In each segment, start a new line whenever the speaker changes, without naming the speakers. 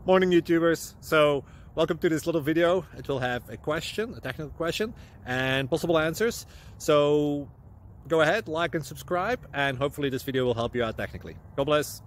Morning YouTubers. So welcome to this little video. It will have a question, a technical question, and possible answers. So go ahead, like and subscribe, and hopefully this video will help you out technically. God bless.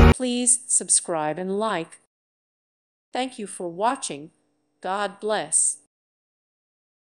Please subscribe and like. Thank you for watching. God bless.